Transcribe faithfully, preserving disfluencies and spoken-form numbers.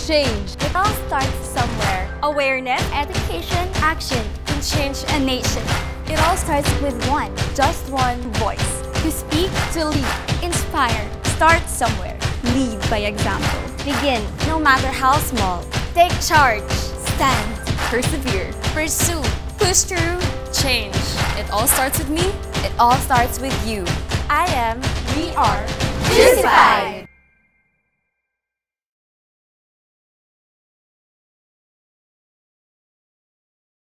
change. It all starts somewhere. Awareness, Education, action can change a nation. it all starts with one. Just one voice. To speak, To lead. Inspire, start somewhere. Lead by example. begin, no matter how small. Take charge, Stand. Persevere. pursue, push through, change. It all starts with me. It all starts with you. I am We are Juicyfied!